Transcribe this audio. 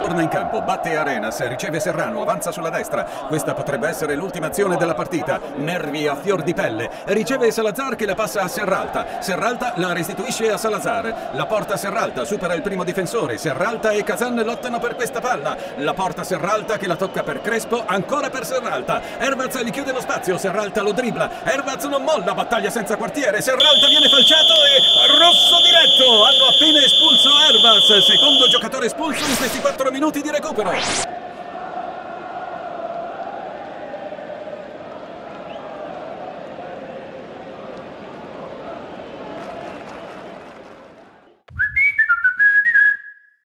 Torna in campo, batte Arenas, riceve Serrano, avanza sulla destra. Questa potrebbe essere l'ultima azione della partita. Nervi a fior di pelle. Riceve Salazar che la passa a Serralta. Serralta la restituisce a Salazar. La porta Serralta, supera il primo difensore. Serralta e Kazan lottano per questa palla. La porta Serralta che la tocca per Crespo, ancora per Serralta. Hervaz gli chiude lo spazio, Serralta lo dribbla. Hervaz non molla, battaglia senza quartiere. Serralta viene falciato e rosso diretto. Hanno appena espulso Hervaz, secondo giocatore espulso in questi 4 minuti di recupero.